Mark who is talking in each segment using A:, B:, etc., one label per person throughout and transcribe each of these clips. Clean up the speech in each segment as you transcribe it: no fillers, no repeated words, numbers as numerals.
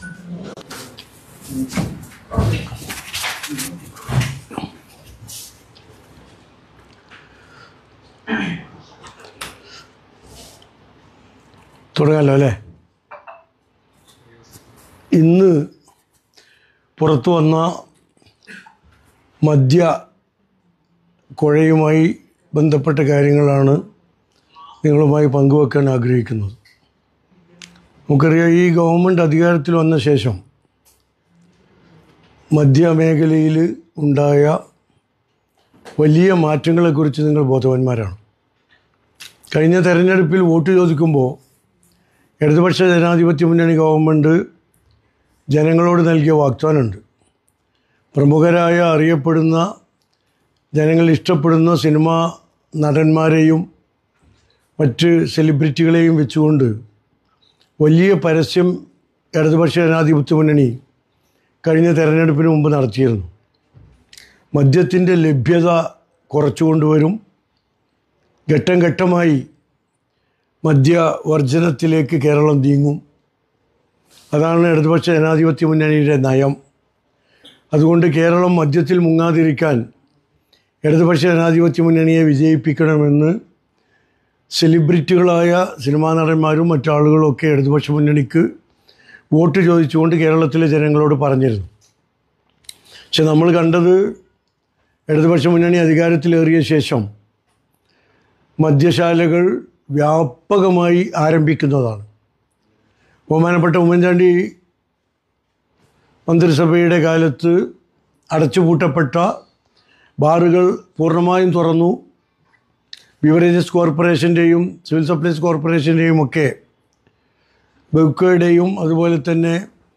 A: തുടങ്ങാമല്ലോ അല്ലേ? ഇന്ന് പുറത്തു വന്ന മദ്യ കുഴയുമായി ബന്ധപ്പെട്ട കാര്യങ്ങളാണ് നിങ്ങളുമായി പങ്കുവെക്കാൻ ആഗ്രഹിക്കുന്നത്. നമുക്കറിയാം, ഈ ഗവൺമെൻറ് അധികാരത്തിൽ വന്ന ശേഷം മദ്യമേഖലയിൽ ഉണ്ടായ വലിയ മാറ്റങ്ങളെക്കുറിച്ച് നിങ്ങൾ ബോധവാന്മാരാണ്. കഴിഞ്ഞ തെരഞ്ഞെടുപ്പിൽ വോട്ട് ചോദിക്കുമ്പോൾ ഇടതുപക്ഷ ജനാധിപത്യ മുന്നണി ഗവൺമെൻറ് ജനങ്ങളോട് നൽകിയ വാഗ്ദാനമുണ്ട്. പ്രമുഖരായ അറിയപ്പെടുന്ന ജനങ്ങൾ ഇഷ്ടപ്പെടുന്ന സിനിമാ നടന്മാരെയും മറ്റ് സെലിബ്രിറ്റികളെയും വെച്ചുകൊണ്ട് വലിയ പരസ്യം ഇടതുപക്ഷ ജനാധിപത്യ മുന്നണി കഴിഞ്ഞ തെരഞ്ഞെടുപ്പിന് മുമ്പ് നടത്തിയിരുന്നു. മദ്യത്തിൻ്റെ ലഭ്യത കുറച്ചുകൊണ്ടുവരും, ഘട്ടം ഘട്ടമായി മദ്യവർജനത്തിലേക്ക് കേരളം നീങ്ങും. അതാണ് ഇടതുപക്ഷ ജനാധിപത്യ മുന്നണിയുടെ നയം. അതുകൊണ്ട് കേരളം മദ്യത്തിൽ മുങ്ങാതിരിക്കാൻ ഇടതുപക്ഷ ജനാധിപത്യ മുന്നണിയെ വിജയിപ്പിക്കണമെന്ന് സെലിബ്രിറ്റികളായ സിനിമാ നടന്മാരും മറ്റാളുകളൊക്കെ ഇടതുപക്ഷ മുന്നണിക്ക് വോട്ട് ചോദിച്ചുകൊണ്ട് കേരളത്തിലെ ജനങ്ങളോട് പറഞ്ഞിരുന്നു. പക്ഷെ നമ്മൾ കണ്ടത് ഇടതുപക്ഷ മുന്നണി അധികാരത്തിലേറിയ ശേഷം മദ്യശാലകൾ വ്യാപകമായി ആരംഭിക്കുന്നതാണ്. ബഹുമാനപ്പെട്ട ഉമ്മൻചാണ്ടി മന്ത്രിസഭയുടെ കാലത്ത് അടച്ചുപൂട്ടപ്പെട്ട ബാറുകൾ പൂർണ്ണമായും തുറന്നു. ബിവറേജസ് കോർപ്പറേഷൻ്റെയും സിവിൽ സപ്ലൈസ് കോർപ്പറേഷൻ്റെയും ഒക്കെ ബെവ്കോയുടെയും അതുപോലെ തന്നെ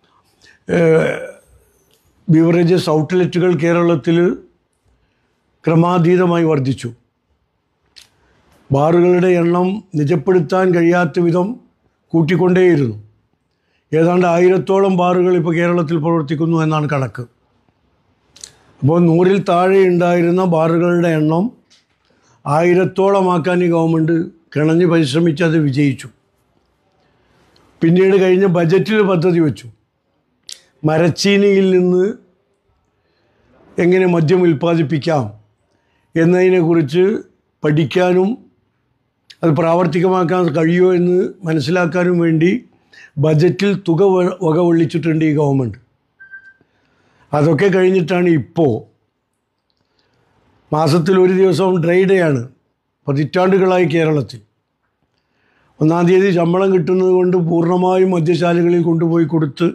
A: ബിവറേജസ് ഔട്ട്ലെറ്റുകൾ കേരളത്തിൽ ക്രമാതീതമായി വർദ്ധിച്ചു. ബാറുകളുടെ എണ്ണം നിജപ്പെടുത്താൻ കഴിയാത്ത വിധം കൂട്ടിക്കൊണ്ടേയിരുന്നു. ഏതാണ്ട് 1000-ഓളം ബാറുകൾ ഇപ്പോൾ കേരളത്തിൽ പ്രവർത്തിക്കുന്നു എന്നാണ് കണക്ക്. അപ്പോൾ 100-ൽ താഴെ ഉണ്ടായിരുന്ന ബാറുകളുടെ എണ്ണം 1000-ഓളമാക്കാൻ ഈ ഗവൺമെൻറ് കിണഞ്ഞ് പരിശ്രമിച്ച് അത് വിജയിച്ചു. പിന്നീട് കഴിഞ്ഞ ബജറ്റിൽ പദ്ധതി വെച്ചു. മരച്ചീനിയിൽ നിന്ന് എങ്ങനെ മദ്യം ഉൽപ്പാദിപ്പിക്കാം എന്നതിനെക്കുറിച്ച് പഠിക്കാനും അത് പ്രാവർത്തികമാക്കാൻ കഴിയുമോ എന്ന് മനസ്സിലാക്കാനും വേണ്ടി ബജറ്റിൽ തുക വകവൊള്ളിച്ചിട്ടുണ്ട് ഈ ഗവൺമെൻറ്. അതൊക്കെ കഴിഞ്ഞിട്ടാണ് ഇപ്പോൾ മാസത്തിൽ ഒരു ദിവസം ഡ്രൈ ഡേ ആണ്. പതിറ്റാണ്ടുകളായി കേരളത്തിൽ 1-ാം തീയതി ശമ്പളം കിട്ടുന്നത് കൊണ്ട് പൂർണ്ണമായും മദ്യശാലകളിൽ കൊണ്ടുപോയി കൊടുത്ത്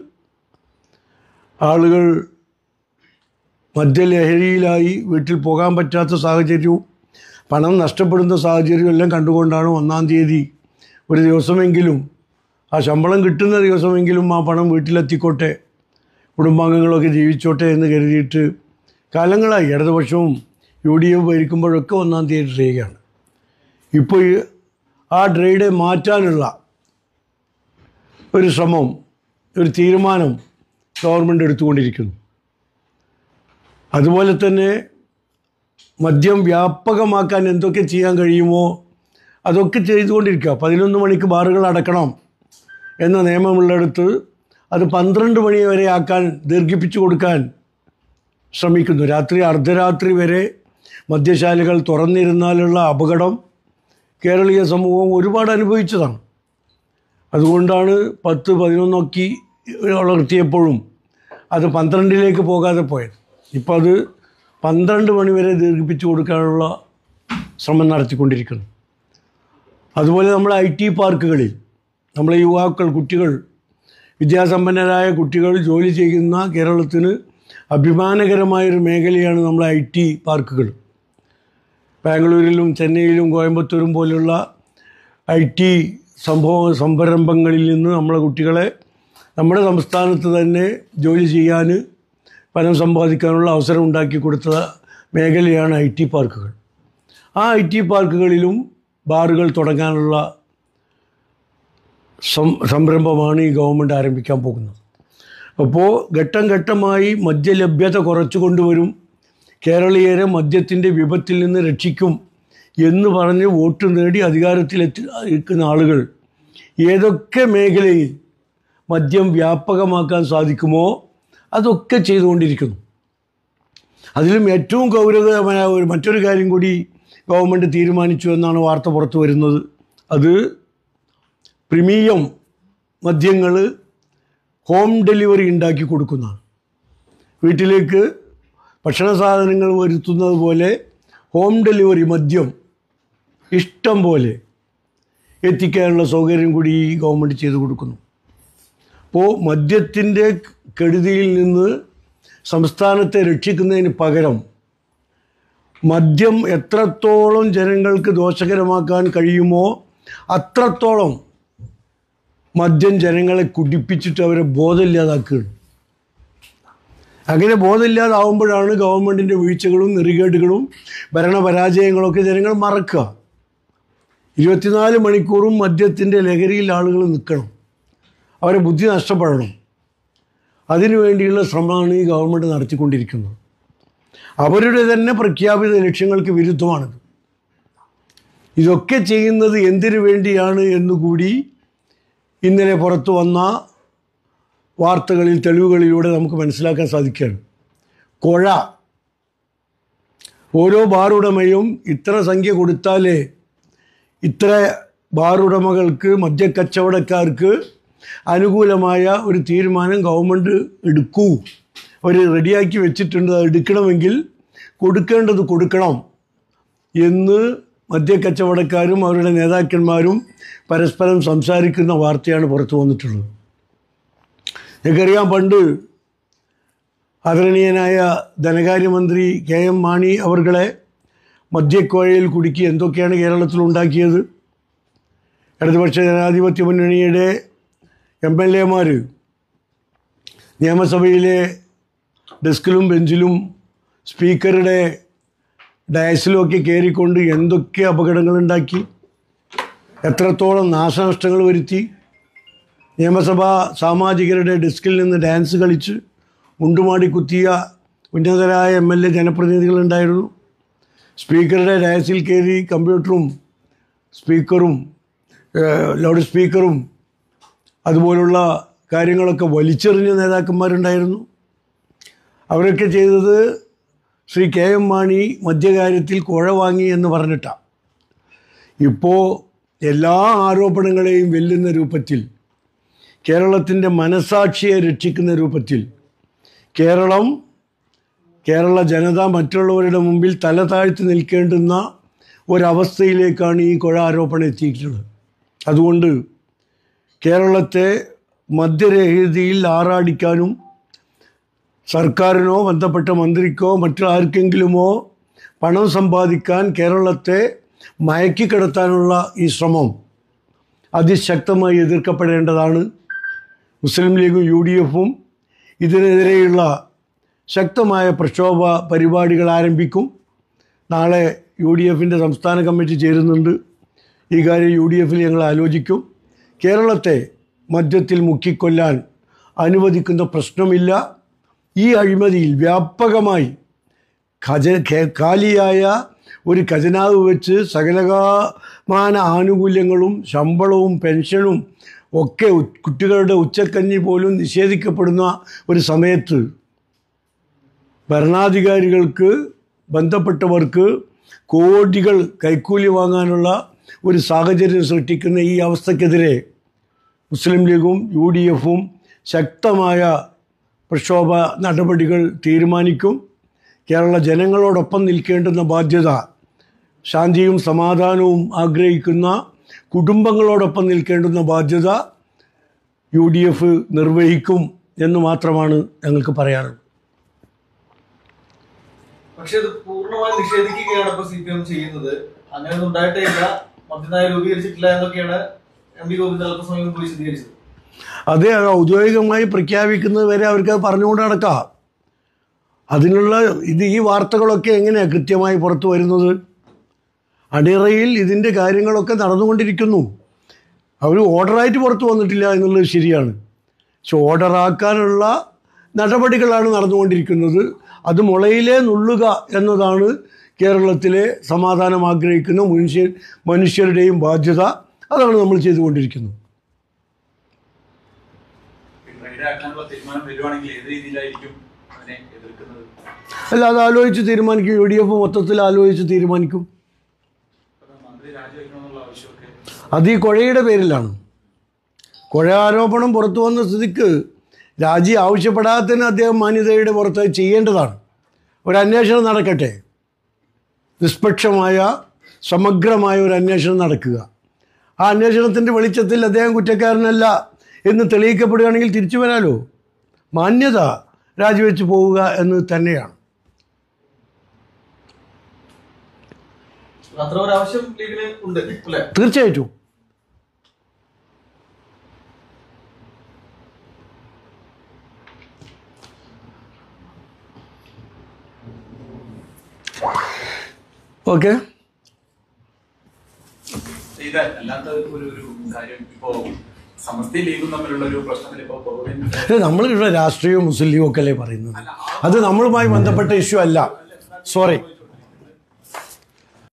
A: ആളുകൾ മദ്യലഹരിയിലായി വീട്ടിൽ പോകാൻ പറ്റാത്ത സാഹചര്യവും പണം നഷ്ടപ്പെടുന്ന സാഹചര്യവും എല്ലാം കണ്ടുകൊണ്ടാണ് 1-ാം തീയതി ഒരു ദിവസമെങ്കിലും, ആ ശമ്പളം കിട്ടുന്ന ദിവസമെങ്കിലും ആ പണം വീട്ടിലെത്തിക്കോട്ടെ, കുടുംബാംഗങ്ങളൊക്കെ ജീവിച്ചോട്ടെ എന്ന് കരുതിയിട്ട് കാലങ്ങളായി ഇടതുപക്ഷവും UDF ഭരിക്കുമ്പോഴൊക്കെ 1-ാം തീയതി ഡ്രൈ ആണ്. ഇപ്പോൾ ആ ഡ്രൈ ഡേ മാറ്റാനുള്ള ഒരു ശ്രമം, ഒരു തീരുമാനം ഗവൺമെൻറ് എടുത്തുകൊണ്ടിരിക്കുന്നു. അതുപോലെ തന്നെ മദ്യം വ്യാപകമാക്കാൻ എന്തൊക്കെ ചെയ്യാൻ കഴിയുമോ അതൊക്കെ ചെയ്തുകൊണ്ടിരിക്കുക. 11 മണിക്ക് ബാറുകൾ അടക്കണം എന്ന നിയമമുള്ളിടത്ത് അത് 12 മണി വരെ ആക്കാൻ, ദീർഘിപ്പിച്ചു കൊടുക്കാൻ ശ്രമിക്കുന്നു. അർദ്ധരാത്രി വരെ മദ്യശാലകൾ തുറന്നിരുന്നാലുള്ള അപകടം കേരളീയ സമൂഹം ഒരുപാട് അനുഭവിച്ചതാണ്. അതുകൊണ്ടാണ് 10-11 വളർത്തിയപ്പോഴും അത് 12-ലേക്ക് പോകാതെ പോയത്. ഇപ്പോൾ അത് 12 മണി വരെ ദീർഘിപ്പിച്ചു കൊടുക്കാനുള്ള ശ്രമം നടത്തിക്കൊണ്ടിരിക്കുന്നു. അതുപോലെ നമ്മൾ IT പാർക്കുകളിൽ നമ്മളെ യുവാക്കൾ, കുട്ടികൾ, വിദ്യാസമ്പന്നരായ കുട്ടികൾ ജോലി ചെയ്യുന്ന കേരളത്തിന് അഭിമാനകരമായൊരു മേഖലയാണ് നമ്മളെ IT പാർക്കുകൾ. ബാംഗ്ലൂരിലും ചെന്നൈയിലും കോയമ്പത്തൂരും പോലുള്ള IT സംരംഭങ്ങളിൽ നിന്ന് നമ്മളെ കുട്ടികളെ നമ്മുടെ സംസ്ഥാനത്ത് തന്നെ ജോലി ചെയ്യാൻ, പണം സമ്പാദിക്കാനുള്ള അവസരം ഉണ്ടാക്കി കൊടുത്ത മേഖലയാണ് IT പാർക്കുകൾ. ആ IT പാർക്കുകളിലും ബാറുകൾ തുടങ്ങാനുള്ള സംരംഭമാണ് ഈ ഗവൺമെൻറ് ആരംഭിക്കാൻ പോകുന്നത്. അപ്പോൾ ഘട്ടം ഘട്ടമായി മദ്യലഭ്യത കുറച്ചു കൊണ്ടുവരും, കേരളീയരെ മദ്യത്തിൻ്റെ വിപത്തിൽ നിന്ന് രക്ഷിക്കും എന്ന് പറഞ്ഞ് വോട്ട് നേടി അധികാരത്തിലെത്തിക്കുന്ന ആളുകൾ ഏതൊക്കെ മേഖലയിൽ മദ്യം വ്യാപകമാക്കാൻ സാധിക്കുമോ അതൊക്കെ ചെയ്തുകൊണ്ടിരിക്കുന്നു. അതിലും ഏറ്റവും ഗൗരവമായ മറ്റൊരു കാര്യം കൂടി ഗവൺമെൻറ് തീരുമാനിച്ചു എന്നാണ് വാർത്ത പുറത്തു വരുന്നത്. അത് പ്രീമിയം മദ്യങ്ങൾ ഹോം ഡെലിവറി ഉണ്ടാക്കി കൊടുക്കുന്നതാണ്. വീട്ടിലേക്ക് ഭക്ഷണ സാധനങ്ങൾ വരുത്തുന്നത് പോലെ ഹോം ഡെലിവറി മദ്യം ഇഷ്ടം പോലെ എത്തിക്കാനുള്ള സൗകര്യം കൂടി ഈ ഗവൺമെൻറ് ചെയ്തു കൊടുക്കുന്നു. അപ്പോൾ മദ്യത്തിൻ്റെ കെടുതിയിൽ നിന്ന് സംസ്ഥാനത്തെ രക്ഷിക്കുന്നതിന് പകരം മദ്യം എത്രത്തോളം ജനങ്ങൾക്ക് ദോഷകരമാക്കാൻ കഴിയുമോ അത്രത്തോളം മദ്യം ജനങ്ങളെ കുടിപ്പിച്ചിട്ട് അവരെ ബോധമില്ലാതാക്കുകയാണ്. അങ്ങനെ ബോധമില്ലാതാവുമ്പോഴാണ് ഗവൺമെൻറ്റിൻ്റെ വീഴ്ചകളും നെറികേടുകളും ഭരണപരാജയങ്ങളൊക്കെ ജനങ്ങൾ മറക്കുക. 24 മണിക്കൂറും മദ്യത്തിൻ്റെ ലഹരിയിൽ ആളുകൾ നിൽക്കണം, അവരെ ബുദ്ധി നഷ്ടപ്പെടണം. അതിനുവേണ്ടിയുള്ള ശ്രമമാണ് ഈ ഗവൺമെൻറ് നടത്തിക്കൊണ്ടിരിക്കുന്നത്. അവരുടെ തന്നെ പ്രഖ്യാപിത ലക്ഷ്യങ്ങൾക്ക് വിരുദ്ധമാണിത്. ഇതൊക്കെ ചെയ്യുന്നത് എന്തിനു വേണ്ടിയാണ് എന്നുകൂടി ഇന്നലെ പുറത്തു വന്ന വാർത്തകളിൽ തെളിവുകളിലൂടെ നമുക്ക് മനസ്സിലാക്കാൻ സാധിക്കുകയാണ്. കോഴ ഓരോ ബാറുടമയും ഇത്ര സംഖ്യ കൊടുത്താലേ ഇത്ര ബാറുടമകൾക്ക് മദ്യക്കച്ചവടക്കാർക്ക് അനുകൂലമായ ഒരു തീരുമാനം ഗവൺമെൻറ് എടുക്കൂ, അവർ റെഡിയാക്കി വെച്ചിട്ടുണ്ട്. അത് എടുക്കണമെങ്കിൽ കൊടുക്കേണ്ടത് കൊടുക്കണം എന്ന് മദ്യക്കച്ചവടക്കാരും അവരുടെ നേതാക്കന്മാരും പരസ്പരം സംസാരിക്കുന്ന വാർത്തയാണ് പുറത്തു വന്നിട്ടുള്ളത്. എനിക്കറിയാം, പണ്ട് ആദരണീയനായ ധനകാര്യമന്ത്രി KM മാണി അവർകളെ മദ്യക്കോഴയിൽ കുടുക്കി എന്തൊക്കെയാണ് കേരളത്തിൽ ഉണ്ടാക്കിയത്. ഇടതുപക്ഷ ജനാധിപത്യ മുന്നണിയുടെ MLA-മാർ നിയമസഭയിലെ ഡെസ്കിലും ബെഞ്ചിലും സ്പീക്കറുടെ ഡയസിലുമൊക്കെ കയറിക്കൊണ്ട് എന്തൊക്കെ അപകടങ്ങളുണ്ടാക്കി, എത്രത്തോളം നാശനഷ്ടങ്ങൾ വരുത്തി. നിയമസഭാ സാമാജികരുടെ ഡെസ്കിൽ നിന്ന് ഡാൻസ് കളിച്ച് മുണ്ടുമാടി കുത്തിയ ഉന്നതരായ MLA ജനപ്രതിനിധികളുണ്ടായിരുന്നു. സ്പീക്കറുടെ ഡയസിൽ കയറി കമ്പ്യൂട്ടറും സ്പീക്കറും ലൗഡ് സ്പീക്കറും അതുപോലുള്ള കാര്യങ്ങളൊക്കെ വലിച്ചെറിഞ്ഞ നേതാക്കന്മാരുണ്ടായിരുന്നു. അവരൊക്കെ ചെയ്തത് ശ്രീ KM മാണി മദ്യകാര്യത്തിൽ കുഴ വാങ്ങി എന്ന് പറഞ്ഞിട്ടാണ്. ഇപ്പോൾ എല്ലാ ആരോപണങ്ങളെയും വെല്ലുന്ന രൂപത്തിൽ, കേരളത്തിൻ്റെ മനസാക്ഷിയെ രക്ഷിക്കുന്ന രൂപത്തിൽ കേരള ജനത മറ്റുള്ളവരുടെ മുമ്പിൽ തല താഴ്ത്തി നിൽക്കേണ്ടുന്ന ഒരവസ്ഥയിലേക്കാണ് ഈ കുഴ ആരോപണം എത്തിയിട്ടുള്ളത്. അതുകൊണ്ട് കേരളത്തെ മദ്യരഹിതയിൽ ആറാടിക്കാനും സർക്കാരിനോ ബന്ധപ്പെട്ട മന്ത്രിക്കോ മറ്റാർക്കെങ്കിലുമോ പണം സമ്പാദിക്കാൻ കേരളത്തെ മയക്കിക്കിടത്താനുള്ള ഈ ശ്രമം അതിശക്തമായി എതിർക്കപ്പെടേണ്ടതാണ്. മുസ്ലിം ലീഗും UDF-ഉം ഇതിനെതിരെയുള്ള ശക്തമായ പ്രക്ഷോഭ പരിപാടികൾ ആരംഭിക്കും. നാളെ UDF-ൻ്റെ സംസ്ഥാന കമ്മിറ്റി ചേരുന്നുണ്ട്. ഈ കാര്യം UDF-ൽ ഞങ്ങൾ ആലോചിക്കും. കേരളത്തെ മദ്യത്തിൽ മുക്കിക്കൊല്ലാൻ അനുവദിക്കുന്ന പ്രശ്നമില്ല. ഈ അഴിമതിയിൽ വ്യാപകമായി കാലിയായ ഒരു ഖജനാവ് വെച്ച് സകലമാന ആനുകൂല്യങ്ങളും ശമ്പളവും പെൻഷനും ഒക്കെ കുട്ടികളുടെ ഉച്ചക്കഞ്ഞി പോലും നിഷേധിക്കപ്പെടുന്ന ഒരു സമയത്ത് ഭരണാധികാരികൾക്ക് ബന്ധപ്പെട്ടവർക്ക് കോടികൾ കൈക്കൂലി വാങ്ങാനുള്ള ഒരു സാഹചര്യം സൃഷ്ടിക്കുന്ന ഈ അവസ്ഥക്കെതിരെ മുസ്ലിം ലീഗും UDF-ഉം ശക്തമായ പ്രക്ഷോഭ നടപടികൾ തീരുമാനിക്കും. കേരള ജനങ്ങളോടൊപ്പം നിൽക്കേണ്ടുന്ന ബാധ്യത, ശാന്തിയും സമാധാനവും ആഗ്രഹിക്കുന്ന കുടുംബങ്ങളോടൊപ്പം നിൽക്കേണ്ടുന്ന ബാധ്യത UDF നിർവഹിക്കും എന്ന് മാത്രമാണ് ഞങ്ങൾക്ക് പറയാനുള്ളത്.
B: പക്ഷെ ഇത് പൂർണ്ണമായി നിഷേധിക്കുകയാണ് ഇപ്പോൾ CPM ചെയ്യുന്നത്. അങ്ങനെയൊന്നും ഉണ്ടായിട്ടേ ഇല്ല, മദ്യനയം രൂപീകരിച്ചിട്ടില്ല എന്നൊക്കെയാണ് MD ഗോവിന്ദൻ അല്പസമയം മുമ്പ് വിശദീകരിച്ചത്.
A: അതെ, ഔദ്യോഗികമായി പ്രഖ്യാപിക്കുന്നത് വരെ അവർക്ക് പറഞ്ഞുകൊണ്ട് നടക്കാം. അതിനുള്ള ഈ വാർത്തകളൊക്കെ എങ്ങനെയാണ് കൃത്യമായി പുറത്തു വരുന്നത്? അണിയറയിൽ ഇതിൻ്റെ കാര്യങ്ങളൊക്കെ നടന്നുകൊണ്ടിരിക്കുന്നു. അവർ ഓർഡറായിട്ട് പുറത്തു വന്നിട്ടില്ല എന്നുള്ളത് ശരിയാണ്. പക്ഷെ ഓർഡറാക്കാനുള്ള നടപടികളാണ് നടന്നുകൊണ്ടിരിക്കുന്നത്. അത് മുളയിലേ നുള്ളുക എന്നതാണ് കേരളത്തിലെ സമാധാനം ആഗ്രഹിക്കുന്ന മനുഷ്യരുടെയും ബാധ്യത. അതാണ് നമ്മൾ ചെയ്തുകൊണ്ടിരിക്കുന്നത്.
C: എതിരാക്കാനുള്ള തീരുമാനം വരുവാണെങ്കിൽ ഏത് രീതിയിലായിരിക്കും അതിനെ എതിർക്കുന്നത്?
A: അല്ല, അത് ആലോചിച്ച് തീരുമാനിക്കും. UDF മൊത്തത്തിൽ ആലോചിച്ച് തീരുമാനിക്കും.
C: മന്ത്രി രാജിവെക്കണമെന്നുള്ള ആവശ്യമൊക്കെ
A: അത് ഈ കുഴയുടെ പേരിലാണ്. കുഴ ആരോപണം പുറത്തു വന്ന സ്ഥിതിക്ക് രാജി ആവശ്യപ്പെടാത്തതിന് അദ്ദേഹം മാന്യതയുടെ പുറത്ത് ചെയ്യേണ്ടതാണ്. ഒരു അന്വേഷണം നടക്കട്ടെ, നിഷ്പക്ഷമായ സമഗ്രമായ ഒരു അന്വേഷണം നടക്കുക. ആ അന്വേഷണത്തിൻ്റെ വെളിച്ചത്തിൽ അദ്ദേഹം കുറ്റക്കാരനല്ല എന്ന് തെളിയിക്കപ്പെടുകയാണെങ്കിൽ തിരിച്ചു വരാലോ. മാന്യത രാജിവെച്ച് പോവുക എന്ന് തന്നെയാണ്.
B: അത്ര ഒരു ആവശ്യം ലീഗിന് ഉണ്ട് അല്ലേ?
A: തീർച്ചയായിട്ടും. ഓക്കെ.
C: അല്ലാത്ത ഒരു കാര്യം ഇപ്പോ സമസ്തയും ലീഗും തമ്മിലുള്ള ഒരു പ്രശ്നത്തിൽ ഇപ്പോ
A: നമ്മൾ രാഷ്ട്രീയവും മുസ്ലിം ലീഗും ഒക്കെ അല്ലേ പറയുന്നത്. അത് നമ്മളുമായി ബന്ധപ്പെട്ട ഇഷ്യൂ അല്ല. സോറി.